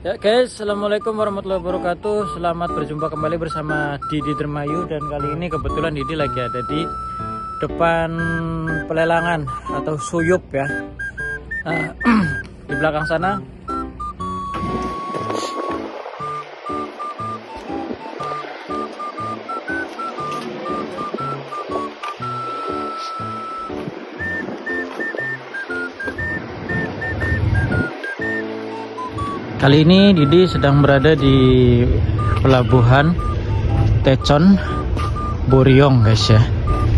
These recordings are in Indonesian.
Ya guys, assalamualaikum warahmatullahi wabarakatuh. Selamat berjumpa kembali bersama Didi Dermayu. Dan kali ini kebetulan Didi lagi ada di depan pelelangan atau suyup ya. Di belakang sana kali ini Didi sedang berada di pelabuhan Tecon Boriong guys ya.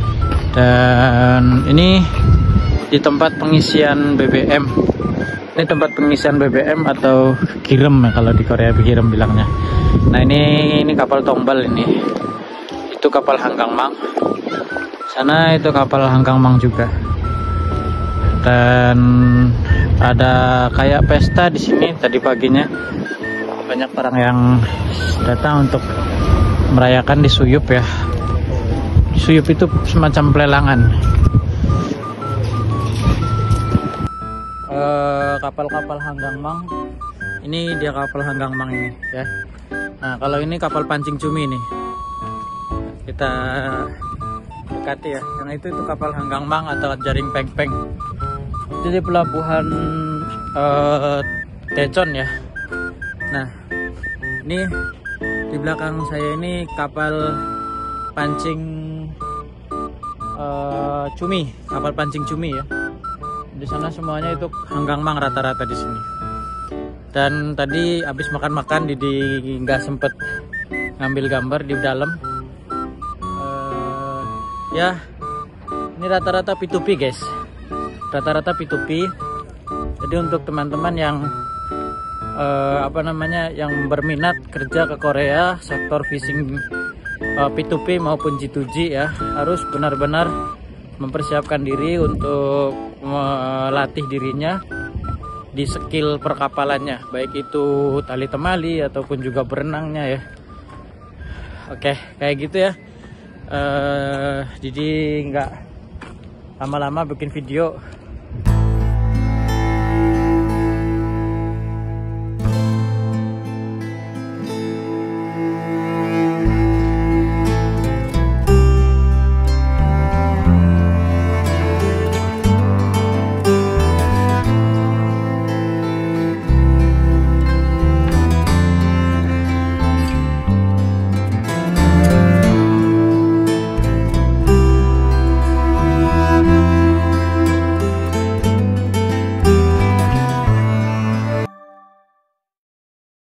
Dan ini di tempat pengisian BBM. Ini tempat pengisian BBM atau kirem ya, kalau di Korea kirem bilangnya. Nah ini kapal tombal ini. Itu kapal Hanggang Mang. Sana itu kapal Hanggang Mang juga. Dan ada kayak pesta di sini tadi paginya. Banyak orang yang datang untuk merayakan di suyup ya. Di suyup itu semacam pelelangan. Kapal-kapal Hanggang Mang. Ini dia kapal Hanggang Mang ini ya. Nah, kalau ini kapal pancing cumi nih. Kita dekati ya. Karena itu kapal Hanggang Mang atau jaring peng-peng. Jadi pelabuhan Tecon ya. Nah, ini di belakang saya ini kapal pancing cumi, kapal pancing cumi ya. Di sana semuanya itu Hanggang Mang rata-rata di sini. Dan tadi habis makan-makan Didi nggak sempet ngambil gambar di dalam. Ya, ini rata-rata P2P guys. Rata-rata P2P. Jadi untuk teman-teman yang yang berminat kerja ke Korea sektor fishing P2P maupun G2G ya, harus benar-benar mempersiapkan diri untuk melatih dirinya di skill perkapalannya, baik itu tali temali ataupun juga berenangnya ya. Oke, kayak gitu ya. Jadi nggak lama-lama bikin video.